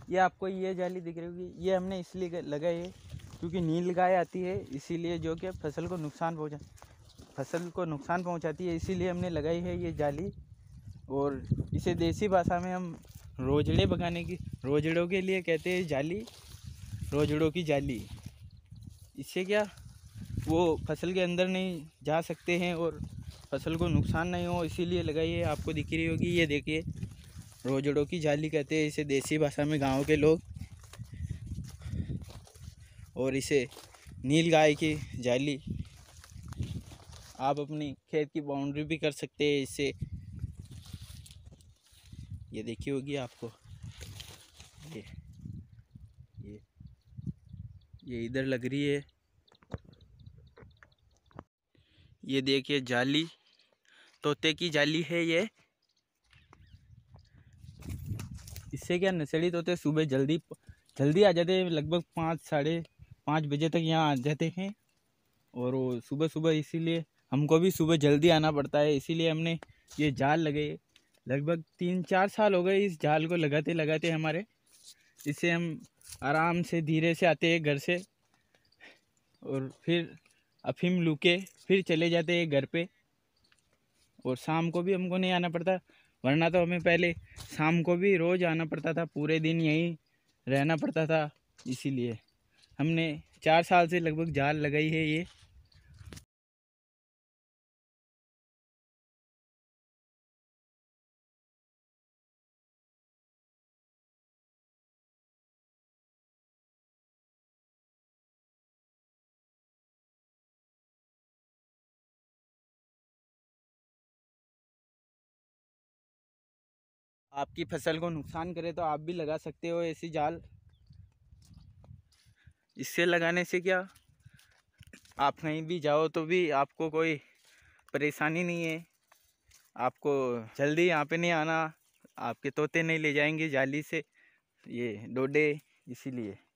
ये आपको ये जाली दिख रही होगी, ये हमने इसलिए लगाई है क्योंकि नीलगाय आती है, इसीलिए जो कि फसल को नुकसान पहुंचाती है, इसीलिए हमने लगाई है ये जाली। और इसे देसी भाषा में हम रोजड़ों के लिए कहते हैं जाली, रोजड़ों की जाली। इससे क्या वो फसल के अंदर नहीं जा सकते हैं और फसल को नुकसान नहीं हो, इसीलिए लगाई है। आपको दिख रही होगी, ये देखिए, रोजड़ों की जाली कहते हैं इसे देसी भाषा में गांव के लोग। और इसे नीलगाय की जाली, आप अपनी खेत की बाउंड्री भी कर सकते हैं इससे। ये देखी होगी आपको, ये ये ये इधर लग रही है। ये देखिए जाली, तोते की जाली है ये। इससे क्या नसेड़ी तोते सुबह जल्दी आ जाते हैं, लगभग 5 साढ़े 5 बजे तक यहाँ आ जाते हैं। और वो सुबह सुबह, इसीलिए हमको भी सुबह जल्दी आना पड़ता है, इसीलिए हमने ये जाल लगाई। लगभग 3-4 साल हो गए इस जाल को लगाते लगाते हमारे। इससे हम आराम से धीरे से आते हैं घर से, और फिर अफीम लूके फिर चले जाते हैं घर पे। और शाम को भी हमको नहीं आना पड़ता, वरना तो हमें पहले शाम को भी रोज़ आना पड़ता था, पूरे दिन यहीं रहना पड़ता था। इसीलिए हमने 4 साल से लगभग जाल लगाई है ये। आपकी फसल को नुकसान करे तो आप भी लगा सकते हो ऐसी जाल। इससे लगाने से क्या, आप कहीं भी जाओ तो भी आपको कोई परेशानी नहीं है। आपको जल्दी यहाँ पे नहीं आना, आपके तोते नहीं ले जाएंगे जाली से ये डोडे, इसीलिए।